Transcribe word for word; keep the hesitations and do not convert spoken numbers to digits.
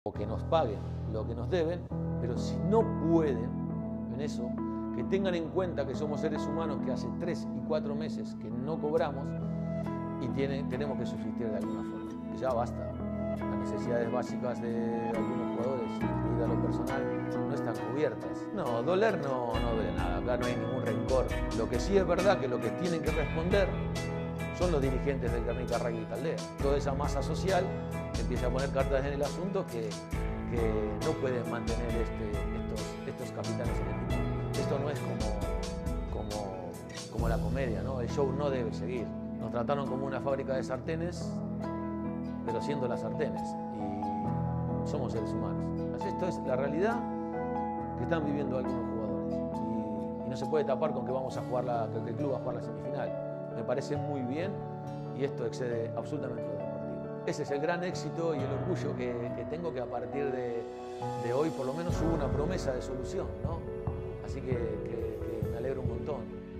o que nos paguen lo que nos deben, pero si no pueden en eso, que tengan en cuenta que somos seres humanos que hace tres y cuatro meses que no cobramos y tiene, tenemos que subsistir de alguna forma. Ya basta. Las necesidades básicas de algunos jugadores, incluida lo personal, no están cubiertas. No, doler no, no duele nada, acá no hay ningún rencor. Lo que sí es verdad que lo que tienen que responder son los dirigentes del Guernica Rugby Taldea. Toda esa masa social empieza a poner cartas en el asunto que, que no pueden mantener este, estos, estos capitanes en el equipo. Esto no es como, como, como la comedia, ¿no? El show no debe seguir. Nos trataron como una fábrica de sartenes, pero siendo las sartenes, y somos seres humanos. Así, esto es la realidad que están viviendo algunos jugadores, y, y no se puede tapar con que vamos a jugar la, que el club va a jugar la semifinal. Me parece muy bien y esto excede absolutamente lo deportivo. Ese es el gran éxito y el orgullo que, que tengo, que a partir de, de hoy por lo menos hubo una promesa de solución, ¿no? Así que, que, que me alegro un montón.